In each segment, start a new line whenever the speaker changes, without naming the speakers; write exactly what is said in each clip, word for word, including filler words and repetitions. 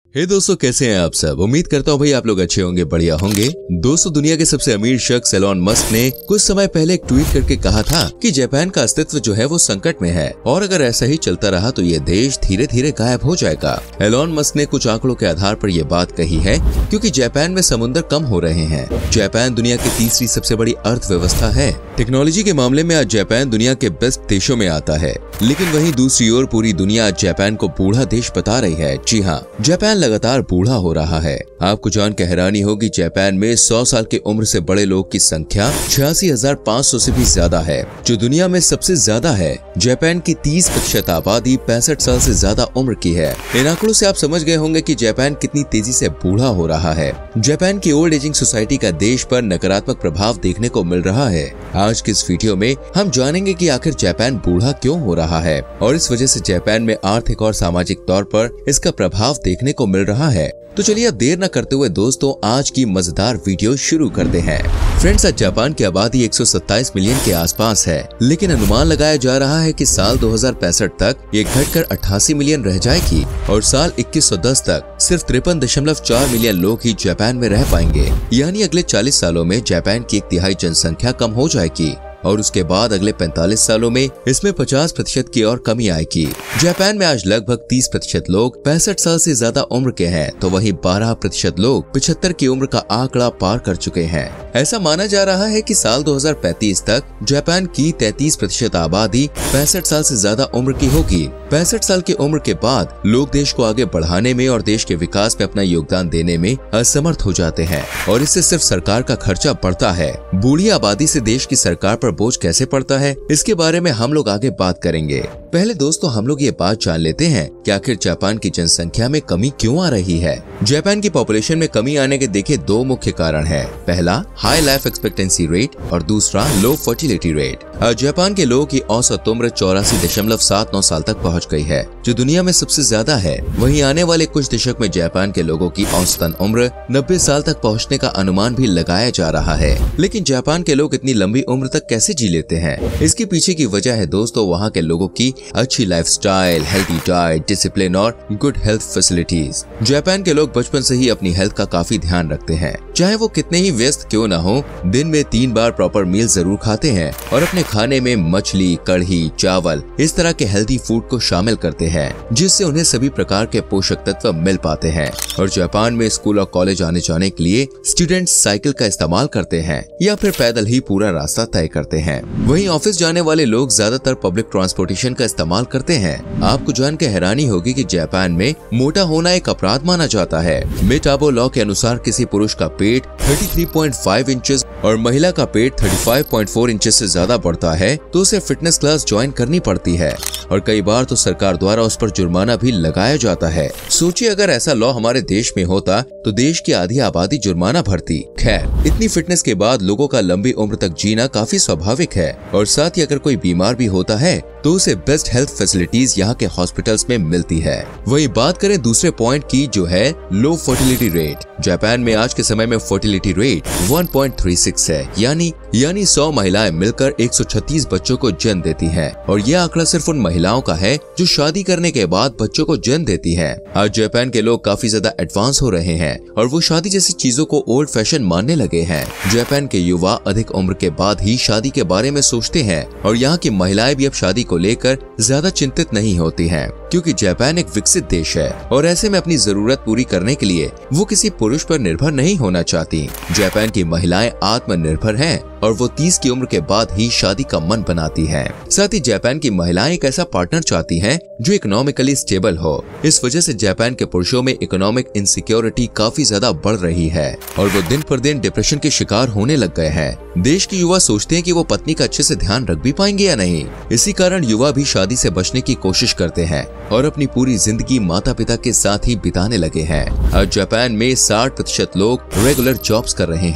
हे hey दोस्तों, कैसे हैं आप सब। उम्मीद करता हूँ भाई आप लोग अच्छे होंगे, बढ़िया होंगे। दोस्तों, दुनिया के सबसे अमीर शख्स एलोन मस्क ने कुछ समय पहले एक ट्वीट करके कहा था कि जापान का अस्तित्व जो है वो संकट में है और अगर ऐसा ही चलता रहा तो ये देश धीरे धीरे गायब हो जाएगा। एलोन मस्क ने कुछ आंकड़ों के आधार पर ये बात कही है क्योंकि जापान में समुद्र कम हो रहे हैं। जापान दुनिया की तीसरी सबसे बड़ी अर्थव्यवस्था है। टेक्नोलॉजी के मामले में आज जापान दुनिया के बेस्ट देशों में आता है, लेकिन वहीं दूसरी ओर पूरी दुनिया आज जापान को बूढ़ा देश बता रही है। जी हाँ, जापान लगातार बूढ़ा हो रहा है। आपको जान के हैरानी होगी, जापान में सौ साल की उम्र से बड़े लोग की संख्या छियासी हजार पाँच सौ से भी ज्यादा है, जो दुनिया में सबसे ज्यादा है। जापान की तीस प्रतिशत आबादी पैंसठ साल से ज्यादा उम्र की है। इन आंकड़ों से आप समझ गए होंगे कि जापान कितनी तेजी से बूढ़ा हो रहा है। जापान की ओल्ड एजिंग सोसाइटी का देश पर नकारात्मक प्रभाव देखने को मिल रहा है। आज के इस वीडियो में हम जानेंगे कि आखिर जापान बूढ़ा क्यों हो रहा है और इस वजह से जापान में आर्थिक और सामाजिक तौर पर इसका प्रभाव देखने को मिल रहा है। तो चलिए अब देर न करते हुए दोस्तों आज की मजेदार वीडियो शुरू करते हैं। फ्रेंड्स, आज जापान की आबादी एक सौ सत्ताईस मिलियन के आसपास है, लेकिन अनुमान लगाया जा रहा है कि साल दो हजार पैंसठ तक ये घटकर अट्ठासी मिलियन रह जाएगी और साल इक्कीस सौ दस तक सिर्फ तिरपन दशमलव चार मिलियन लोग ही जापान में रह पाएंगे। यानी अगले चालीस सालों में जापान की एक तिहाई जनसंख्या कम हो जाएगी और उसके बाद अगले पैंतालीस सालों में इसमें पचास प्रतिशत की और कमी आएगी। जापान में आज लगभग तीस प्रतिशत लोग पैंसठ साल से ज्यादा उम्र के हैं, तो वहीं बारह प्रतिशत लोग पचहत्तर की उम्र का आंकड़ा पार कर चुके हैं। ऐसा माना जा रहा है कि साल दो हजार पैंतीस तक जापान की तैंतीस प्रतिशत आबादी पैंसठ साल से ज्यादा उम्र की होगी। पैंसठ साल की उम्र के बाद लोग देश को आगे बढ़ाने में और देश के विकास में अपना योगदान देने में असमर्थ हो जाते हैं और इससे सिर्फ सरकार का खर्चा बढ़ता है। बूढ़ी आबादी से देश की सरकार पर बोझ कैसे पड़ता है, इसके बारे में हम लोग आगे बात करेंगे। पहले दोस्तों हम लोग ये बात जान लेते हैं कि आखिर जापान की जनसंख्या में कमी क्यों आ रही है। जापान की पॉपुलेशन में कमी आने के देखे दो मुख्य कारण हैं। पहला हाई लाइफ एक्सपेक्टेंसी रेट और दूसरा लो फर्टिलिटी रेट। जापान के लोगों की औसत उम्र चौरासी दशमलव सात नौ साल तक पहुंच गई है, जो दुनिया में सबसे ज्यादा है। वहीं आने वाले कुछ दशक में जापान के लोगों की औसतन उम्र नब्बे साल तक पहुंचने का अनुमान भी लगाया जा रहा है। लेकिन जापान के लोग इतनी लंबी उम्र तक कैसे जी लेते हैं? इसके पीछे की वजह है दोस्तों वहाँ के लोगों की अच्छी लाइफस्टाइल, हेल्थी डाइट, डिसिप्लिन और गुड हेल्थ फैसिलिटीज। जापान के लोग बचपन से ही अपनी हेल्थ का काफी ध्यान रखते हैं। चाहे वो कितने ही व्यस्त क्यों न हो, दिन में तीन बार प्रॉपर मील जरूर खाते हैं और अपने खाने में मछली, कढ़ी, चावल इस तरह के हेल्दी फूड को शामिल करते हैं, जिससे उन्हें सभी प्रकार के पोषक तत्व मिल पाते हैं। और जापान में स्कूल और कॉलेज आने जाने के लिए स्टूडेंट्स साइकिल का इस्तेमाल करते हैं या फिर पैदल ही पूरा रास्ता तय करते हैं। वहीं ऑफिस जाने वाले लोग ज्यादातर पब्लिक ट्रांसपोर्टेशन का इस्तेमाल करते हैं। आपको जान के हैरानी होगी कि जापान में मोटा होना एक अपराध माना जाता है। मेटाबो लॉ के अनुसार किसी पुरुष का पेट तैंतीस पॉइंट पाँच इंचेस और महिला का पेट पैंतीस पॉइंट चार इंचेस से ज्यादा बढ़ता है तो उसे फिटनेस क्लास ज्वाइन करनी पड़ती है और कई बार तो सरकार द्वारा उस पर जुर्माना भी लगाया जाता है। सोचिए अगर ऐसा लॉ हमारे देश में होता तो देश की आधी आबादी जुर्माना भरती। खैर, इतनी फिटनेस के बाद लोगों का लंबी उम्र तक जीना काफी स्वाभाविक है और साथ ही अगर कोई बीमार भी होता है तो उसे बेस्ट हेल्थ फैसिलिटीज यहाँ के हॉस्पिटल्स में मिलती है। वही बात करें दूसरे पॉइंट की, जो है लो फर्टिलिटी रेट। जापान में आज के समय में फर्टिलिटी रेट एक पॉइंट तीन छह है, यानी यानी सौ महिलाएं मिलकर एक सौ छत्तीस बच्चों को जन्म देती हैं और यह आंकड़ा सिर्फ उन महिलाओं का है जो शादी करने के बाद बच्चों को जन्म देती हैं। आज जापान के लोग काफी ज्यादा एडवांस हो रहे हैं और वो शादी जैसी चीजों को ओल्ड फैशन मानने लगे हैं। जापान के युवा अधिक उम्र के बाद ही शादी के बारे में सोचते हैं और यहाँ की महिलाएं भी अब शादी को लेकर ज्यादा चिंतित नहीं होती हैं, क्योंकि जापान एक विकसित देश है और ऐसे में अपनी जरूरत पूरी करने के लिए वो किसी पुरुष पर निर्भर नहीं होना चाहती। जापान की महिलाएं आत्मनिर्भर हैं और वो तीस की उम्र के बाद ही शादी का मन बनाती हैं। साथ ही जापान की महिलाएं एक ऐसा पार्टनर चाहती हैं जो इकोनॉमिकली स्टेबल हो। इस वजह से जापान के पुरुषों में इकोनॉमिक इनसिक्योरिटी काफी ज्यादा बढ़ रही है और वो दिन पर दिन डिप्रेशन के शिकार होने लग गए हैं। देश के युवा सोचते हैं कि वो पत्नी का अच्छे से ध्यान रख भी पाएंगे या नहीं। इसी कारण युवा भी शादी से बचने की कोशिश करते हैं और अपनी पूरी जिंदगी माता पिता के साथ ही बिताने लगे हैं। आज जापान में साठ प्रतिशत लोग रेगुलर जॉब्स कर रहे हैं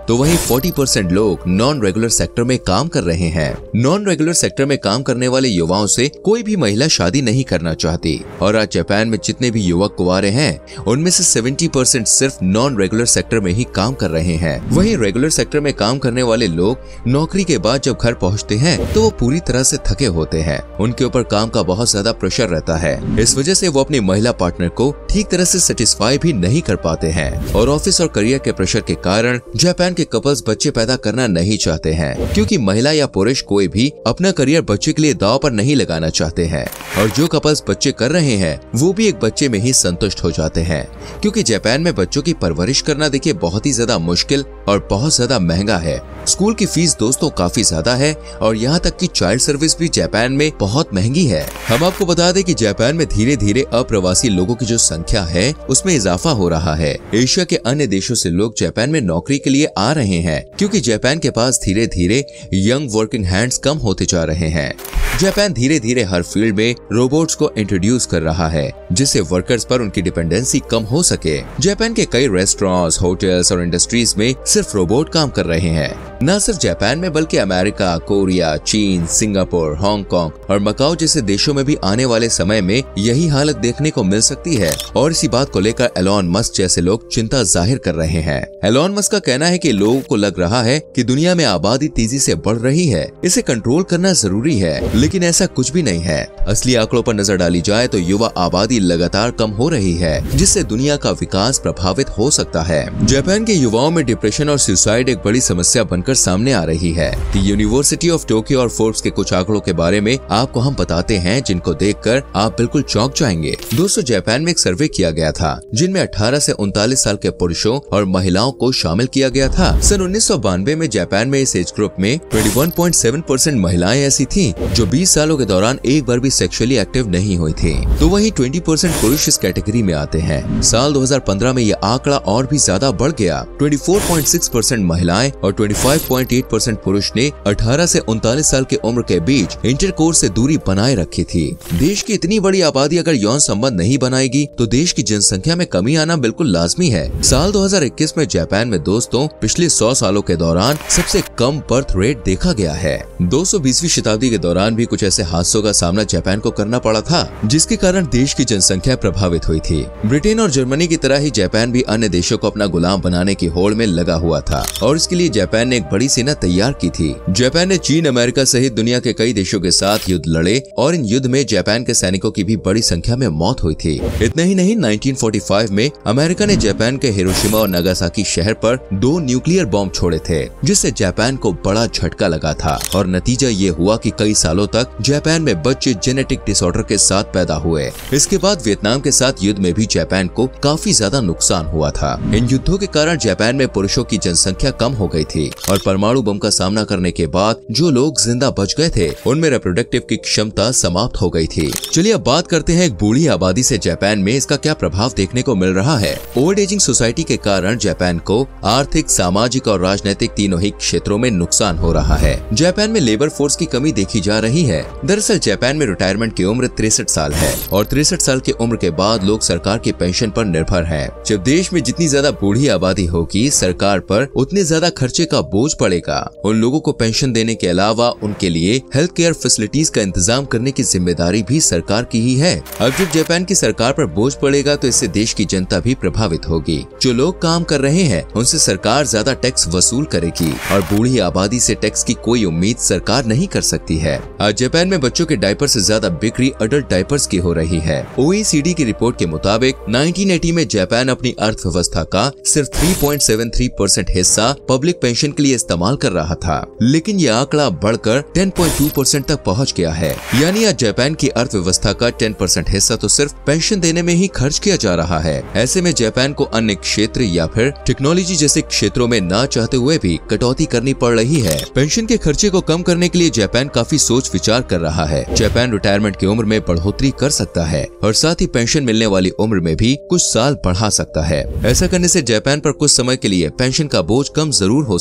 तो वहीं चालीस परसेंट लोग नॉन रेगुलर सेक्टर में काम कर रहे हैं। नॉन रेगुलर सेक्टर में काम करने वाले युवाओं से कोई भी महिला शादी नहीं करना चाहती और आज जापान में जितने भी युवक कुंवारे हैं उनमें से सत्तर परसेंट सिर्फ नॉन रेगुलर सेक्टर में ही काम कर रहे हैं। वहीं रेगुलर सेक्टर में काम करने वाले लोग नौकरी के बाद जब घर पहुंचते हैं तो वो पूरी तरह से थके होते हैं। उनके ऊपर काम का बहुत ज्यादा प्रेशर रहता है। इस वजह से वो अपनी महिला पार्टनर को ठीक तरह से सेटिस्फाई भी नहीं कर पाते हैं और ऑफिस और करियर के प्रेशर के कारण जापान के कपल्स बच्चे पैदा करना नहीं चाहते हैं, क्योंकि महिला या पुरुष कोई भी अपना करियर बच्चे के लिए दांव पर नहीं लगाना चाहते हैं। और जो कपल्स बच्चे कर रहे हैं वो भी एक बच्चे में ही संतुष्ट हो जाते हैं, क्योंकि जापान में बच्चों की परवरिश करना देखिए बहुत ही ज्यादा मुश्किल और बहुत ज्यादा महंगा है। स्कूल की फीस दोस्तों काफी ज्यादा है और यहाँ तक कि चाइल्ड सर्विस भी जापान में बहुत महंगी है। हम आपको बता दें कि जापान में धीरे धीरे अप्रवासी लोगों की जो संख्या है उसमें इजाफा हो रहा है। एशिया के अन्य देशों से लोग जापान में नौकरी के लिए आ रहे हैं, क्योंकि जापान के पास धीरे धीरे यंग वर्किंग हैंड्स कम होते जा रहे हैं। जापान धीरे धीरे हर फील्ड में रोबोट्स को इंट्रोड्यूस कर रहा है, जिससे वर्कर्स पर उनकी डिपेंडेंसी कम हो सके। जापान के कई रेस्टोरेंट्स, होटल्स और इंडस्ट्रीज में सिर्फ रोबोट काम कर रहे हैं। न सिर्फ जापान में बल्कि अमेरिका, कोरिया, चीन, सिंगापुर, हांगकांग और मकाओ जैसे देशों में भी आने वाले समय में यही हालत देखने को मिल सकती है। और इसी बात को लेकर एलोन मस्क जैसे लोग चिंता जाहिर कर रहे हैं। एलोन मस्क का कहना है कि लोगों को लग रहा है कि दुनिया में आबादी तेजी से बढ़ रही है, इसे कंट्रोल करना जरूरी है, लेकिन ऐसा कुछ भी नहीं है। असली आंकड़ों पर नजर डाली जाए तो युवा आबादी लगातार कम हो रही है, जिससे दुनिया का विकास प्रभावित हो सकता है। जापान के युवाओं में डिप्रेशन और सुसाइड एक बड़ी समस्या बनकर सामने आ रही है। यूनिवर्सिटी ऑफ टोक्यो और फोर्ब्स के कुछ आंकड़ों के बारे में आपको हम बताते हैं, जिनको देखकर आप बिल्कुल चौंक जाएंगे। दोस्तों, जापान में एक सर्वे किया गया था जिनमें अठारह से उनतालीस साल के पुरुषों और महिलाओं को शामिल किया गया था। सन उन्नीस सौ बानवे में जापान में इस एज ग्रुप में इक्कीस पॉइंट सात परसेंट महिलाएं ऐसी थीं जो बीस सालों के दौरान एक बार भी सेक्सुअली एक्टिव नहीं हुई थी, तो वहीं बीस परसेंट पुरुष इस कैटेगरी में आते हैं। साल दो हज़ार पंद्रह में यह आंकड़ा और भी ज्यादा बढ़ गया। चौबीस पॉइंट छह परसेंट महिलाएं और पच्चीस पॉइंट आठ परसेंट पुरुष ने अठारह से उनतालीस साल की उम्र के बीच इंटरकोर्स से दूरी बनाए रखी थी। देश की इतनी बड़ी आबादी अगर यौन संबंध नहीं बनाएगी तो देश की जनसंख्या में कमी आना बिल्कुल लाजमी है। साल दो हज़ार इक्कीस में जापान में दोस्तों पिछले सौ सालों के दौरान सबसे कम बर्थ रेट देखा गया है। दो सौ बीसवीं शताब्दी के दौरान भी कुछ ऐसे हादसों का सामना जापान को करना पड़ा था, जिसके कारण देश की जनसंख्या प्रभावित हुई थी। ब्रिटेन और जर्मनी की तरह ही जापान भी अन्य देशों को अपना गुलाम बनाने की होड़ में लगा हुआ था और इसके लिए जापान ने एक बड़ी सेना तैयार की थी। जापान ने चीन, अमेरिका सहित दुनिया के कई देशों के साथ युद्ध लड़े और इन युद्ध में जापान के सैनिकों की भी बड़ी संख्या में मौत हुई थी। इतना ही नहीं, उन्नीस सौ पैंतालीस में अमेरिका ने जापान के हिरोशिमा और नागासाकी शहर पर दो न्यूक्लियर बॉम्ब छोड़े थे, जिससे जापान को बड़ा झटका लगा था और नतीजा ये हुआ कि कई सालों तक जापान में बच्चे जेनेटिक डिसऑर्डर के साथ पैदा हुए। इसके बाद वियतनाम के साथ युद्ध में भी जापान को काफी ज्यादा नुकसान हुआ था। इन युद्धों के कारण जापान में पुरुषों की जनसंख्या कम हो गई थी और परमाणु बम का सामना करने के बाद जो लोग जिंदा बच गए थे उनमें रिप्रोडक्टिव की क्षमता समाप्त हो गई थी। चलिए अब बात करते हैं एक बूढ़ी आबादी से जापान में इसका क्या प्रभाव देखने को मिल रहा है। ओल्ड एजिंग सोसाइटी के कारण जापान को आर्थिक, सामाजिक और राजनीतिक तीनों ही क्षेत्रों में नुकसान हो रहा है। जापान में लेबर फोर्स की कमी देखी जा रही है। दरअसल जापान में रिटायरमेंट की उम्र तिरसठ साल है और तिरसठ साल की उम्र के बाद लोग सरकार की पेंशन पर निर्भर हैं। जब देश में जितनी ज्यादा बूढ़ी आबादी होगी, सरकार पर उतने ज्यादा खर्चे का बोझ पड़ेगा। उन लोगों को पेंशन देने के अलावा उनके लिए हेल्थ केयर फैसिलिटीज का इंतजाम करने की जिम्मेदारी भी सरकार की ही है। अब जब जापान की सरकार पर बोझ पड़ेगा तो इससे देश की जनता भी प्रभावित होगी। जो लोग काम कर रहे हैं उनसे सरकार ज्यादा टैक्स वसूल करेगी और बूढ़ी आबादी से टैक्स की कोई उम्मीद सरकार नहीं कर सकती है। आज जापान में बच्चों के डायपर से ज्यादा बिक्री अडल्ट डायपर्स की हो रही है। ओ ई सी डी की रिपोर्ट के मुताबिक उन्नीस सौ अस्सी में जापान अपनी अर्थव्यवस्था का सिर्फ तीन पॉइंट सात तीन परसेंट हिस्सा पब्लिक पेंशन के लिए इस्तेमाल कर रहा था, लेकिन यह आंकड़ा बढ़कर दस पॉइंट दो परसेंट तक पहुंच गया है। यानी आज जापान की अर्थव्यवस्था का दस परसेंट हिस्सा तो सिर्फ पेंशन देने में ही खर्च किया जा रहा है। ऐसे में जापान को अन्य क्षेत्र या फिर टेक्नोलॉजी जैसे क्षेत्रों में ना चाहते हुए भी कटौती करनी पड़ रही है। पेंशन के खर्चे को कम करने के लिए जापान काफी सोच विचार कर रहा है। जापान रिटायरमेंट की उम्र में बढ़ोतरी कर सकता है और साथ ही पेंशन मिलने वाली उम्र में भी कुछ साल बढ़ा सकता है। ऐसा करने से जापान पर कुछ समय के लिए पेंशन का बोझ कम जरूर हो सकता है।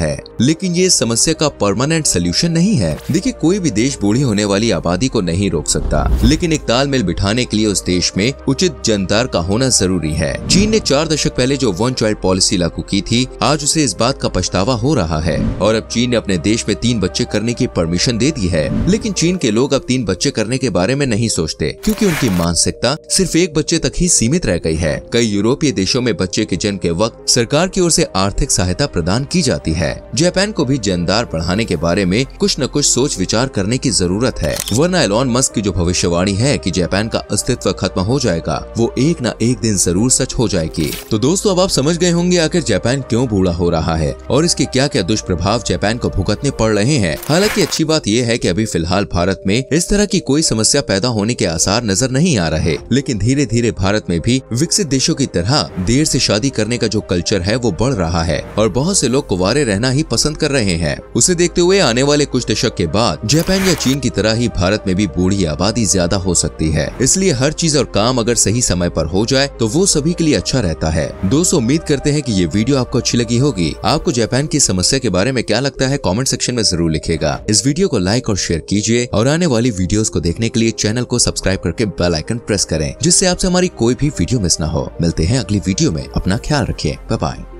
है, लेकिन ये समस्या का परमानेंट सोल्यूशन नहीं है। देखिए, कोई भी देश बूढ़ी होने वाली आबादी को नहीं रोक सकता, लेकिन एक तालमेल बिठाने के लिए उस देश में उचित जनतार का होना जरूरी है। चीन ने चार दशक पहले जो वन चाइल्ड पॉलिसी लागू की थी, आज उसे इस बात का पछतावा हो रहा है और अब चीन ने अपने देश में तीन बच्चे करने की परमिशन दे दी है। लेकिन चीन के लोग अब तीन बच्चे करने के बारे में नहीं सोचते, क्योंकि उनकी मानसिकता सिर्फ एक बच्चे तक ही सीमित रह गई है। कई यूरोपीय देशों में बच्चे के जन्म के वक्त सरकार की ओर से आर्थिक सहायता प्रदान की जाती है। जापान को भी जनदार बढ़ाने के बारे में कुछ न कुछ सोच विचार करने की जरूरत है, वरना एलॉन मस्क की जो भविष्यवाणी है कि जापान का अस्तित्व खत्म हो जाएगा, वो एक न एक दिन जरूर सच हो जाएगी। तो दोस्तों, अब आप समझ गए होंगे आखिर जापान क्यों बूढ़ा हो रहा है और इसके क्या क्या दुष्प्रभाव जापान को भुगतने पड़ रहे हैं। हालांकि अच्छी बात यह है कि अभी फिलहाल भारत में इस तरह की कोई समस्या पैदा होने के आसार नजर नहीं आ रहे, लेकिन धीरे धीरे भारत में भी विकसित देशों की तरह देर से शादी करने का जो कल्चर है वो बढ़ रहा है और बहुत से लोग कुंवारे रहना ही पसंद कर रहे हैं। उसे देखते हुए आने वाले कुछ दशक के बाद जापान या चीन की तरह ही भारत में भी बूढ़ी आबादी ज्यादा हो सकती है। इसलिए हर चीज और काम अगर सही समय पर हो जाए तो वो सभी के लिए अच्छा रहता है। दोस्तों, उम्मीद करते हैं कि ये वीडियो आपको अच्छी लगी होगी। आपको जापान की समस्या के बारे में क्या लगता है, कमेंट सेक्शन में जरूर लिखिएगा। इस वीडियो को लाइक और शेयर कीजिए और आने वाली वीडियोस को देखने के लिए चैनल को सब्सक्राइब करके बेल आइकन प्रेस करें, जिससे आपसे हमारी कोई भी वीडियो मिस ना हो। मिलते हैं अगली वीडियो में, अपना ख्याल रखिए, बाय बाय।